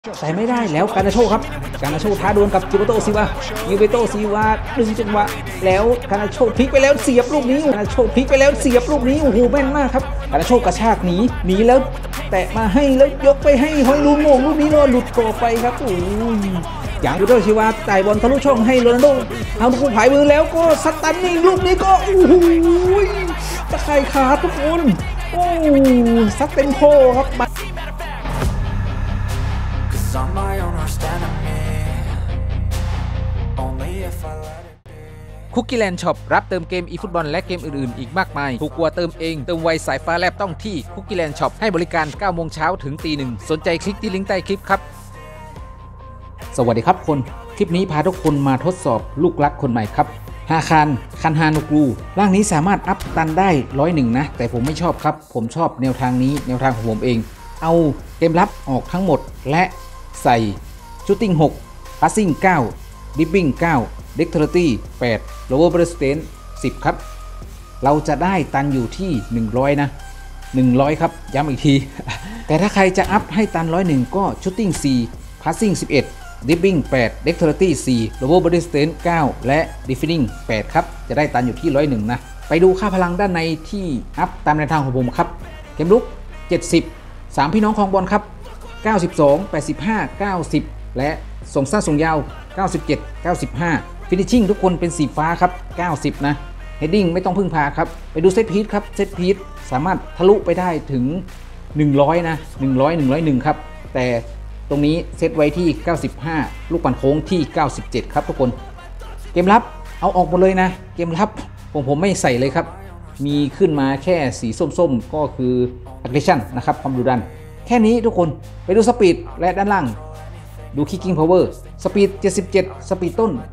ใส่ไม่ได้แล้วการนาโชครับการนาโชท้าดวลกับจิโบโตซิวาดึงจังหวะแล้วการนาโชพลิกไปแล้วเสียบลูกนี้การนาโชพลิกไปแล้วเสียบลูกนี้โอ้โหแม่นมากครับการนาโชกระชากหนีแล้วแตะมาให้แล้วยกไปให้ฮอยลูนโมงลูกนี้หลุดกรอบไปครับโอ้ยอย่างจิโบโตซิวาจ่ายบอลทะลุช่องให้โรนัลโดเอาลูกผายมือแล้วก็สตันนิ่งลูกนี้ก็โอ้โหตะไคร่ขาทุกคนโอ้ซัดเต็มโคครับคุกกี้แลนด์ช็อปรับเติมเกมอีฟุตบอลและเกมอื่นๆอีกมากมายถูกกว่าเติมเองเติมไวสายฟ้าแลบต้องที่คุกกี้แลนด์ช็อปให้บริการ 9 โมงเช้าถึงตี 1สนใจคลิกที่ลิงก์ใต้คลิปครับสวัสดีครับคนคลิปนี้พาทุกคนมาทดสอบลูกรักคนใหม่ครับฮาคารคันฮานุกรูร่างนี้สามารถอัพตันได้101นะแต่ผมไม่ชอบครับผมชอบแนวทางนี้แนวทางของผมเองเอาเกมรับออกทั้งหมดและใส่ชูตติ้ง6พาสซิ่ง9ดิปปิ้ง9เด็กเทอร์ตี้8โลเวอร์เบรสเตน10ครับเราจะได้ตันอยู่ที่100นะ100ครับย้ำอีกที แต่ถ้าใครจะอัพให้ตัน101ก็ชูตติ้ง4พาสซิ่ง11ดิปปิ้ง8เด็กเทอร์ตี้4โลเวอร์เบรสเตน9และดิฟฟินิ่ง8ครับจะได้ตันอยู่ที่101นะไปดูค่าพลังด้านในที่อัพตามแนวทางของผมครับเกมลุก70 3พี่น้องของบอลครับ92 85 90และส่งสั้นส่งยาว97 95ฟินิชชิ่งทุกคนเป็นสีฟ้าครับ90นะเฮดดิ้งไม่ต้องพึ่งพาครับไปดูเซตพีทครับเซตพีทสามารถทะลุไปได้ถึง100นะ101ครับแต่ตรงนี้เซตไว้ที่95ลูกปั่นโค้งที่97ครับทุกคนเกมรับเอาออกหมดเลยนะเกมรับผมไม่ใส่เลยครับมีขึ้นมาแค่สีส้มๆก็คือ aggression นะครับความดุดันแค่นี้ทุกคนไปดูสปีดและด้านล่างดู kicking power สปีด77สปีดต้น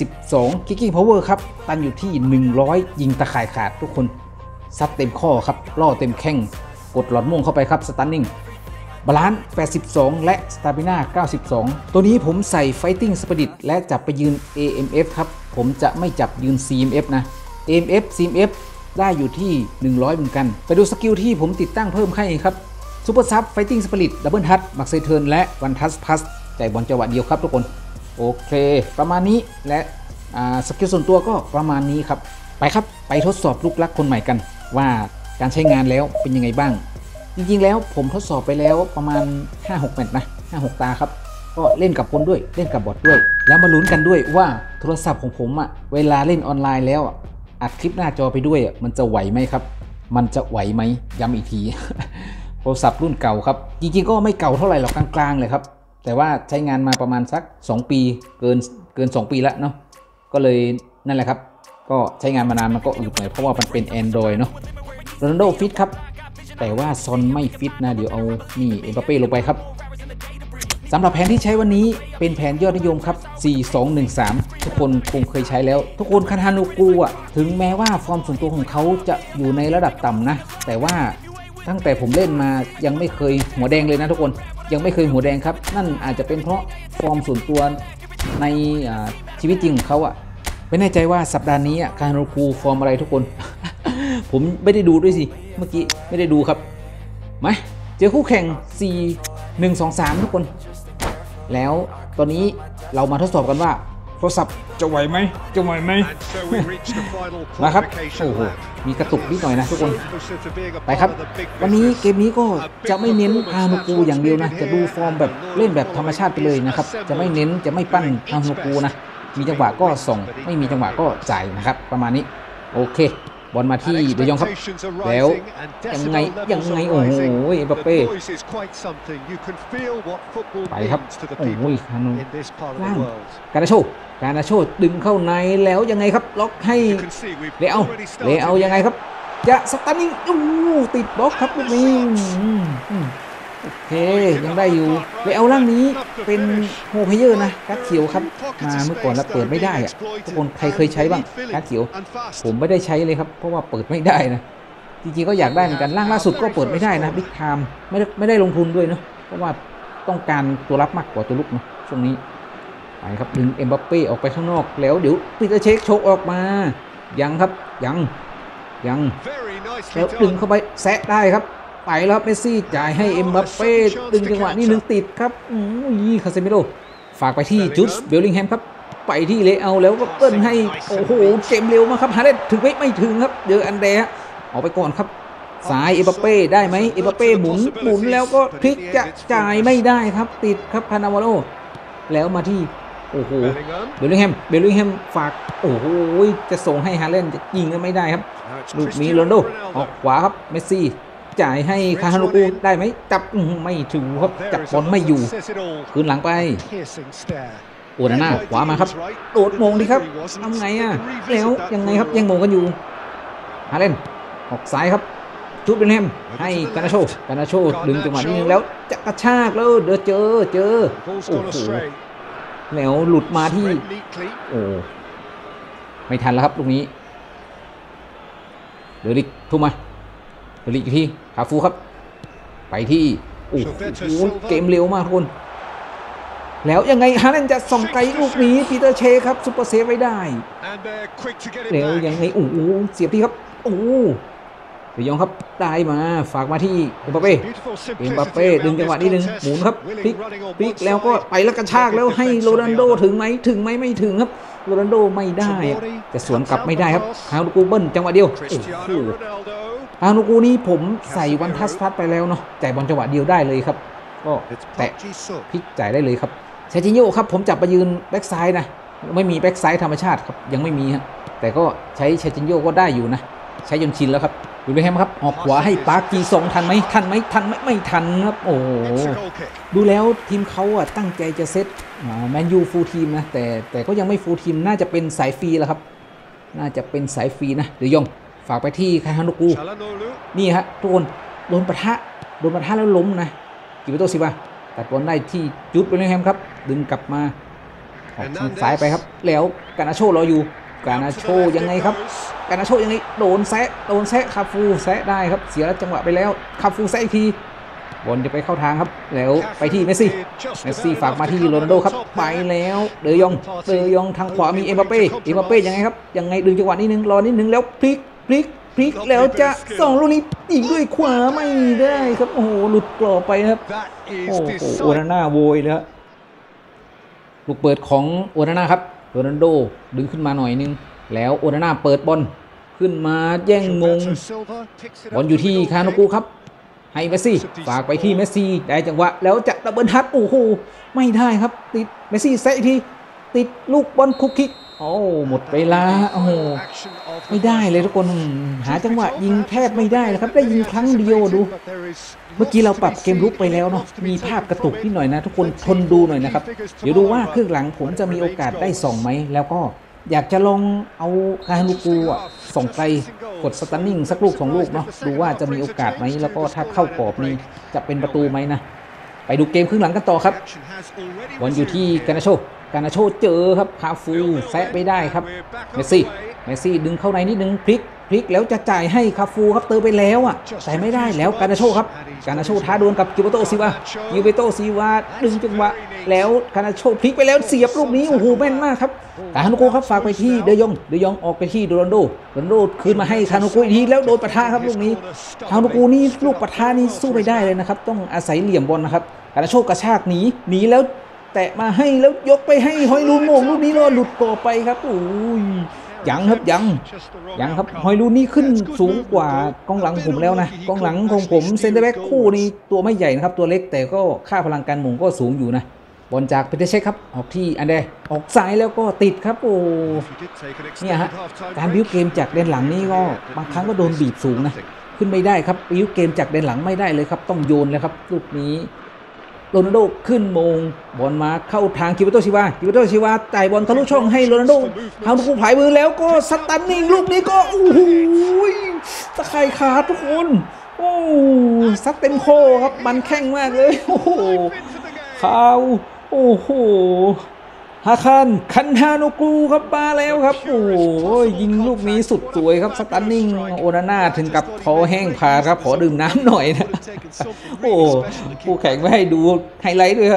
82 kicking power ครับตันอยู่ที่100ยิงตะข่ายขาดทุกคนซัดเต็มข้อครับล่อเต็มแข้งกดหลอดม่วงเข้าไปครับ stunning บาลานซ์82และสตามิน่า92ตัวนี้ผมใส่ fighting spirit และจับไปยืน AMF ครับผมจะไม่จับยืน CMF นะ AMF CMF ได้อยู่ที่100เหมือนกันไปดูสกิลที่ผมติดตั้งเพิ่มให้ครับซูเปอร์ซับไฟติ้งสปิริตดับเบิลทัชมักเซเทิร์นและวันทัชพัสจ่ายบอลจังหวะเดียวครับทุกคนโอเคประมาณนี้และสกิลส่วนตัวก็ประมาณนี้ครับไปครับไปทดสอบลูกรักคนใหม่กันว่าการใช้งานแล้วเป็นยังไงบ้างจริงๆแล้วผมทดสอบไปแล้วประมาณ 5-6 แมตช์นะ 5-6 ตาครับก็เล่นกับคนด้วยเล่นกับบอทด้วยแล้วมาลุ้นกันด้วยว่าโทรศัพท์ของผมเวลาเล่นออนไลน์แล้วอัดคลิปหน้าจอไปด้วยมันจะไหวไหมครับมันจะไหวไหมย้ำอีกที โทรศัพท์รุ่นเก่าครับจริงๆก็ไม่เก่าเท่าไหร่หรอกกลางๆเลยครับแต่ว่าใช้งานมาประมาณสัก2ปีเกิน2ปีแล้วเนาะก็เลยนั่นแหละครับก็ใช้งานมานานมันก็อืดหน่อยเพราะว่ามันเป็น Android เนาะโรนัลโดฟิตครับแต่ว่าซอนไม่ฟิตนะเดี๋ยวเอานี่เอ็มบัปเป้ลงไปครับสำหรับแผนที่ใช้วันนี้เป็นแผนยอดนิยมครับ 4-2-1-3 ทุกคนคงเคยใช้แล้วทุกคนคันฮานุกูถึงแม้ว่าฟอร์มส่วนตัวของเขาจะอยู่ในระดับต่ำนะแต่ว่าตั้งแต่ผมเล่นมายังไม่เคยหัวแดงเลยนะทุกคนยังไม่เคยหัวแดงครับนั่นอาจจะเป็นเพราะฟอร์มส่วนตัวในชีวิตจริงของเขาไม่แน่ใจว่าสัปดาห์นี้คันฮานุกูฟอร์มอะไรทุกคน ผมไม่ได้ดูด้วยสิเมื่อกี้ไม่ได้ดูครับมาเจอคู่แข่ง 4-1-2-3 ทุกคนแล้วตอนนี้เรามาทดสอบกันว่าโทรศัพท์จะไหวไหมมาครับโอ้โหมีกระตุกนิดหน่อยนะทุกคนไปครับวันนี้เกมนี้ก็จะไม่เน้นฮานุกูอย่างเดียวนะจะดูฟอร์มแบบเล่นแบบธรรมชาติไปเลยนะครับจะไม่เน้นจะไม่ปั้นฮานุกูนะมีจังหวะก็ส่งไม่มีจังหวะก็จ่ายนะครับประมาณนี้โอเคบอลมาที่เดยองครับแล้วยังไงโอ้โหเอ็มบัปเป้ไปครับโอ้ยฮานุล่างการนาโชดึงเข้าในแล้วยังไงครับล็อกให้เลเอายังไงครับจะสตันนิ่งติดบล็อกครับลูกนี้โอเคยังได้อยู่เลเอาล่างนี้เป็นโฮเพเยอร์นะการ์ดเขียวครับมาเมื่อก่อนแล้วเปิดไม่ได้ทุกคนใครเคยใช้บ้างการ์ดเขียวผมไม่ได้ใช้เลยครับเพราะว่าเปิดไม่ได้นะจริงๆก็อยากได้เหมือนกันร่างล่าสุดก็เปิดไม่ได้นะบิ๊กไทม์ไม่ได้ลงทุนด้วยเนาะเพราะว่าต้องการตัวรับมากกว่าตัวลุกเนาะช่วงนี้ไปครับดึงเอ็มบัปเป้ออกไปข้างนอกแล้วเดี๋ยวปีเตอร์เช็คโชกออกมายังครับยังแล้วดึงเข้าไปแซะได้ครับไปแล้วเมสซี่จ่ายให้เอ็มบัปเป้ดึงจังหวะนี้นึงติดครับคาเซมิโร่ฝากไปที่จูดเบลลิงแฮมครับไปที่เลเอาแล้วก็เปิ้ลให้โอ้โหเกมเร็วมากครับฮาเลนถึงไม่ถึงครับเจออันเดะออกไปก่อนครับสายเอ็มบัปเป้ได้ไหมเอ็มบัปเป้หมุนแล้วก็พลิกจะจ่ายไม่ได้ครับติดครับคานาวาโรแล้วมาที่โอ้โหเบลลิงแฮมฝากโอ้โหจะส่งให้ฮาเลนจะยิงก็ไม่ได้ครับลูกนี้โรนลโดออกขวาครับเมสซี่จ่ายให้คาฮานูกูได้ไหมจับไม่ถึงครับจับบอลไม่อยู่คืนหลังไปโอนาน่าขวามาครับโดดมงดีครับทำไงแล้วยังไงครับยังมงกันอยู่ฮาเลนออกซ้ายครับจูดเบลลิงแฮมให้กานาโชดึงจังหวะนี้นึงแล้วจะกระชากแล้วเดี๋ยวเจอโอ้โหแล้วหลุดมาที่โอ้ไม่ทันแล้วครับลูกนี้เดริกทุ่มมาเดริกอีกทีคาฟูครับไปที่โอ้โหเกมเร็วมากทุกคนแล้วยังไงฮาเลนจะส่งไกลลูกนี้ปีเตอร์เชครับซุปเปอร์เซฟไว้ได้แล้วยังไงโอ้โหเสียบที่ครับโอ้เดี๋ยวยองครับได้มาฝากมาที่เอ็มบัปเป้ดึงจังหวะนี้นึงหมุนครับพลิกแล้วก็ไปแล้วกระชากแล้วให้โรนัลโดถึงไหมไม่ถึงครับโรนัลโดไม่ได้จะสวนกลับไม่ได้ครับฮานูกูเบิ้ลจังหวะเดียวโอ้โหฮานูกูนี่ผมใส่วันทัสพัดไปแล้วเนาะจ่ายบอลจังหวะเดียวได้เลยครับก็แตะพลิกจ่ายได้เลยครับเซจิโญ่ครับผมจับไปยืนแบ็กซ้ายนะไม่มีแบ็กซ้ายธรรมชาติครับยังไม่มีฮะแต่ก็ใช้เซจิโญ่ก็ได้อยู่นะใช้จนชินแล้วครับดูไปแฮมครับออกขวาให้ปาร์กีส่งทันไหมไม่ทันครับโอ้ดูแล้วทีมเขาตั้งใจจะเซตแมนยูฟูลทีมนะแต่ก็ยังไม่ฟูลทีมน่าจะเป็นสายฟรีแล้วครับน่าจะเป็นสายฟรีนะเดี๋ยวยองฝากไปที่คาฮานุกูนี่ฮะทุกคนโดนปะทะแล้วล้มนะกิโตซิวาตัดบอลได้ที่จูดเบลลิงแฮมครับดึงกลับมาออกทางซ้ายไปครับแล้วกานาโชรออยู่กานาโชยังไงครับกานาโชยังไงโดนแซะคาฟูแซะได้ครับเสียจังหวะไปแล้วคาฟูแซะอีกทีบอลจะไปเข้าทางครับแล้วไปที่เมสซี่ฝากมาที่โรนัลโดครับไปแล้วเดยองทางขวามีเอ็มบัปเป้ยังไงครับยังไงดึงจังหวะนิดนึงรอนิดนึงแล้วพลิกแล้วจะส่งลูกนี้อีกด้วยขวาไม่ได้ครับโอ้โหหลุดกรอบไปครับโอ้โหโอนาน่าโวยแล้วลูกเปิดของโอนาน่าครับโรนัลโดดึงขึ้นมาหน่อยนึงแล้วโอนาน่าเปิดบอลขึ้นมาแย่งมงบอลอยู่ที่คาโนกูครับให้เมสซี่ฝากไปที่เมสซี่ได้จังหวะแล้วจะดับเบิลทัชโอ้โหไม่ได้ครับติดเมสซี่แซะอีกทีติดลูกบอลคุกคิกโอ้หมดเวลาโอ้โหไม่ได้เลยทุกคนหาจังหวะยิงแทบไม่ได้นะครับได้ยิงครั้งเดียวดูเมื่อกี้เราปรับเกมรุกไปแล้วเนาะมีภาพกระตุกนิดหน่อยนะทุกคนทนดูหน่อยนะครับเดี๋ยวดูว่าครึ่งหลังผมจะมีโอกาสได้ส่องไหมแล้วก็อยากจะลองเอาคาฮานุกูส่งไกลกดสตันนิ่งสักลูก2 ลูกเนาะดูว่าจะมีโอกาสไหมแล้วก็ถ้าเข้ากรอบนี้จะเป็นประตูไหมนะไปดูเกมครึ่งหลังกันต่อครับบอลอยู่ที่กานาโชเจอครับคาฟูแซะไปได้ครับเมสซี่ดึงเข้าในนิดนึงพลิกแล้วจะจ่ายให้คาฟูครับเติมไปแล้วแต่ไม่ได้แล้วกานาโชครับกานาโชท้าดวลกับกิเบโตซิวาดึงจังหวะแล้วกานาโชพลิกไปแล้วเสียบลูกนี้โอ้โหแม่นมากครับคาฮานุกุครับฝากไปที่เดยองออกไปที่โรนัลโดคืนมาให้คาฮานุกุอีกทีแล้วโดนปะทะครับลูกนี้คาฮานุกุนี่ลูกปะทะนี่สู้ไม่ได้เลยนะครับต้องอาศัยเหลี่ยมบอลนะครับกานาโชกระชากหนีแล้วแตะมาให้แล้วยกไปให้ฮอยลูนโมงลูกนี้หลุดกรอบไปครับโอ้ยยังครับฮอยลูนนี่ขึ้นสูงกว่ากองหลังผมแล้วนะกองหลังของผมเซนเตอร์แบ็กคู่นี้ตัวไม่ใหญ่นะครับตัวเล็กแต่ก็ค่าพลังการหม่งก็สูงอยู่นะบอลจากเพเทเชคครับออกที่อันเดออกซ้ายแล้วก็ติดครับโอ้เนี่ยฮะการบิ้วเกมจากแดนหลังนี่ก็บางครั้งก็โดนบีบสูงนะขึ้นไม่ได้ครับบิ้วเกมจากแดนหลังไม่ได้เลยครับต้องโยนเลยครับลูกนี้โรนัลโดขึ้นมงบอลมาเข้าทางกิเบโตชิวาจ่ายบอลทะลุช่องให้โรนัลโดทางผู้ผายมือแล้วก็สตันนิ่งลูกนี้ก็โอ้โหตะไคร่ขาดทุกคนโอ้ซัดเต็มโคครับมันแข้งมากเลยโอ้โหข่าวโอ้โหคันฮานุกูครับมาแล้วครับโอ้ยยิงลูกนี้สุดสวยครับสตันนิ่งโอนาน่าถึงกับคอแห้งผากครับขอดื่มน้ำหน่อยนะโอ้ผู้แข่งไม่ให้ดูไฮไลท์ด้วยครับ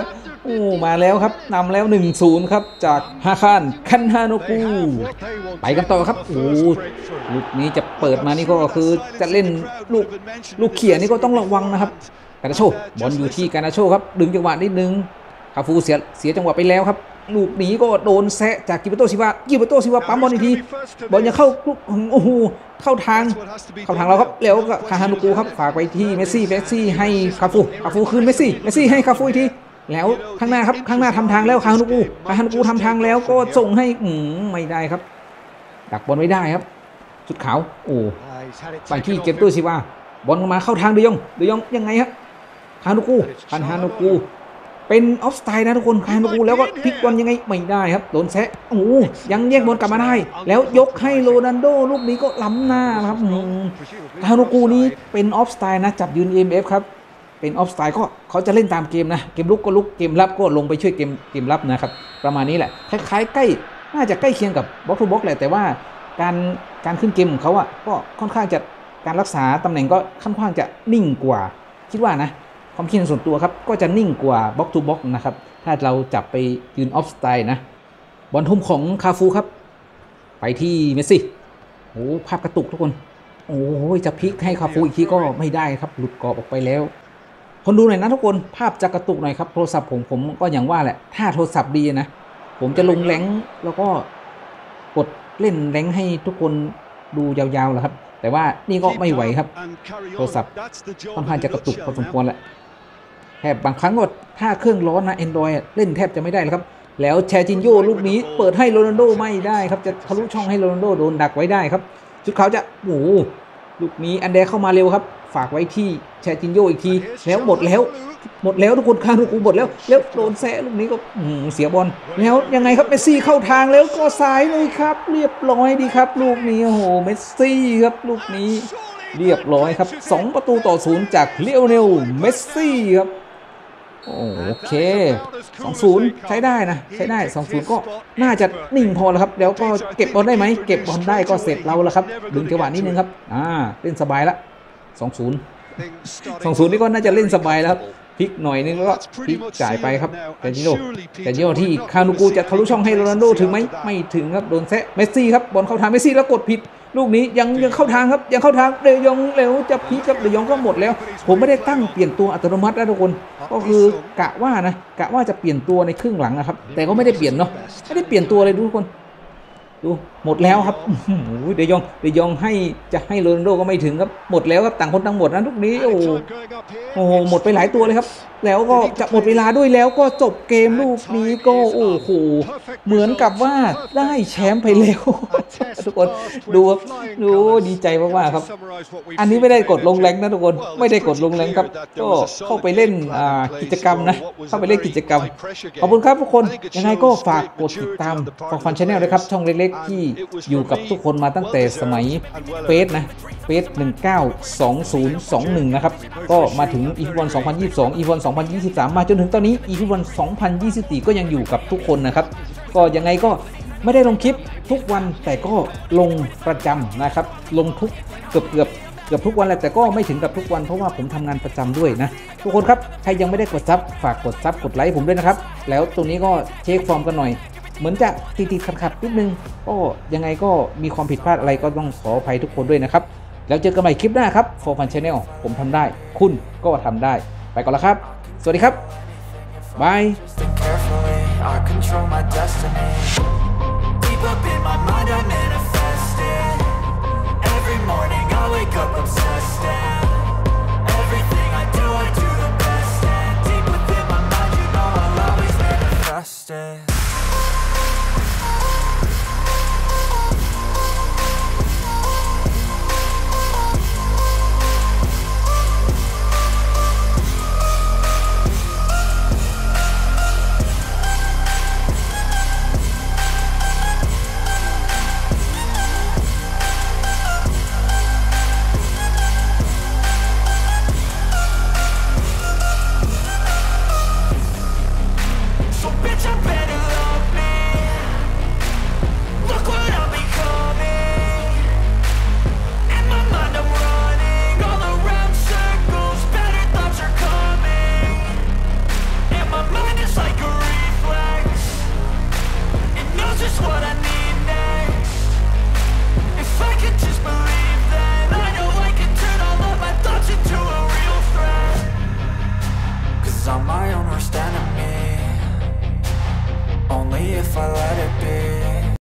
โอ้มาแล้วครับนำแล้ว 1-0 ครับจากฮาคานคันฮาโนกุไปกันต่อครับโอ้ลูกนี้จะเปิดมานี่ก็คือจะเล่นลูกเขี่ยนี่ก็ต้องระวังนะครับกานาโชบอลอยู่ที่กานาโชครับดึงจังหวะนิดนึงคาฟูเสียจังหวะไปแล้วครับลูกนี้ก็โดนแซะจากกิเบโตซิวาปั๊มบอลอีกทีบอลยังเข้าลูกโอ้โหเข้าทางเราครับแล้วก็คาฮานุกุครับฝากไปที่เมสซี่ให้คาฟูคืนเมสซี่ให้คาฟูอีกทีแล้วข้างหน้าครับข้างหน้าทำทางแล้วคาฮานุกุทำทางแล้วก็ส่งให้ไม่ได้ครับดักบอลไม่ได้ครับชุดขาวโอ้ไปที่เกมตัวซิวาบอลมาเข้าทางเดยองยังไงครับคาฮานุกุเป็นออฟสไตล์นะทุกคนคาฮานุกุแล้วก็พลิกบอลยังไงไม่ได้ครับโดนแซะโอ้ยังแยกบอลกลับมาได้แล้วยกให้โรนัลโดลูกนี้ก็ล้ำหน้าครับคาฮานุกุนี้เป็นออฟสไตล์นะจับยืน EMF ครับเป็นออฟสไตล์ก็เขาจะเล่นตามเกมนะเกมลุกก็ลุกเกมรับก็ลงไปช่วยเกมรับนะครับประมาณนี้แหละคล้ายๆใกล้น่าจะใกล้เคียงกับบล็อกทูบล็อกแหละแต่ว่าการขึ้นเกมของเขาอะก็ค่อนข้างจะการรักษาตำแหน่งก็ค่อนข้างจะนิ่งกว่าคิดว่านะความคิดส่วนตัวครับก็จะนิ่งกว่าบล็อกทูบล็อกนะครับถ้าเราจับไปยืนออฟสไตล์นะบอลทุ่มของคาฟูครับไปที่เมสซี่โอ้ภาพกระตุกทุกคนโอ้จะพลิกให้คาฟูอีกทีก็ไม่ได้ครับหลุดกรอบออกไปแล้วคนดูหน่อยนะทุกคนภาพจะกระตุกหน่อยครับโทรศัพท์ผมก็อย่างว่าแหละถ้าโทรศัพท์ดีนะผมจะลงแรงแล้วก็กดเล่นแรงให้ทุกคนดูยาวๆแหละครับแต่ว่านี่ก็ไม่ไหวครับโทรศัพท์ค่อนข้างจะกระตุกพอสมควรแหละแทบบางครั้งก็ถ้าเครื่องร้อนนะ Android เล่นแทบจะไม่ได้แล้วครับแล้วแชร์จินโยลูกนี้เปิดให้โรนัลโดไม่ได้ครับจะทะลุช่องให้โรนัลโดโดนดักไว้ได้ครับชุดเขาจะโอ้ลูกนี้อันเดเข้ามาเร็วครับฝากไว้ที่แชร์จินโยอีกทีแล้วหมดแล้วทุกคนคาฮานุกุหมดแล้วโดนแซะลูกนี้ก็เสียบอลแล้วยังไงครับเมสซี่เข้าทางแล้วก็ซ้ายเลยครับเรียบร้อยดีครับลูกนี้โอ้โหเมสซี่ครับลูกนี้เรียบร้อยครับ2-0จากเลโอเนลเมสซี่ครับโอเค 2-0 ใช้ได้นะใช้ได้ 2-0 ก็น่าจะนิ่งพอแล้วครับแล้วก็เก็บบอลได้ไหมเก็บบอลได้ก็เสร็จเราแล้วครับดึงจังหวะนิดนึงครับเล่นสบายละ 2-0 นี่ก็น่าจะเล่นสบายแล้วครับพลิกหน่อยนึงแล้วก็พลิกจ่ายไปครับแต่จิโร่ที่คานูกูจะทะลุช่องให้โรนัลโดถึงไหมไม่ถึงครับโดนแซะเมสซี่ครับบอลเข้าทางเมสซี่แล้วกดผิดลูกนี้ยังเข้าทางครับยังเข้าทางเดยองเร็วจะพลิกครับเดยองก็หมดแล้วผมไม่ได้ตั้งเปลี่ยนตัวอัตโนมัตินะทุกคนก็คือกะว่าจะเปลี่ยนตัวในครึ่งหลังนะครับแต่ก็ไม่ได้เปลี่ยนเนาะไม่ได้เปลี่ยนตัวเลยทุกคนดูหมดแล้วครับเดยองให้โรนัลโดก็ไม่ถึงครับหมดแล้วครับต่างคนต่างหมดนะทุกนี้โอ้โหหมดไปหลายตัวเลยครับแล้วก็จะหมดเวลาด้วยแล้วก็จบเกมลูกนี้ก็โอ้โหเหมือนกับว่าได้แชมป์ไปแล้วทุกคนดูดีใจมากๆครับอันนี้ไม่ได้กดลงแรงนะทุกคนไม่ได้กดลงแรงครับก็เข้าไปเล่นกิจกรรมนะเข้าไปเล่นกิจกรรมขอบคุณครับทุกคนยังไงก็ฝากกดติดตามFor Fun Channel ด้วยครับช่องเล็กๆที่อยู่กับทุกคนมาตั้งแต่สมัยเฟส192021นะครับก็มาถึงอีฟุตบอล2022อีฟุตบอล2023มาจนถึงตอนนี้อีฟุตบอล2024ก็ยังอยู่กับทุกคนนะครับก็ยังไงก็ไม่ได้ลงคลิปทุกวันแต่ก็ลงประจำนะครับลงทุกเกือบทุกวันแหละแต่ก็ไม่ถึงกับทุกวันเพราะว่าผมทำงานประจำด้วยนะทุกคนครับใครยังไม่ได้กดซับฝากกดซับกดไลค์ผมด้วยนะครับแล้วตรงนี้ก็เช็คฟอร์มกันหน่อยเหมือนจะติดขัดนิดนึงก็ยังไงก็มีความผิดพลาดอะไรก็ต้องขออภัยทุกคนด้วยนะครับแล้วเจอกันใหม่คลิปหน้าครับ For Fun Channel ผมทำได้คุณก็ทำได้ไปก่อนแล้วครับสวัสดีครับบายbitch, I'm better if I let it be.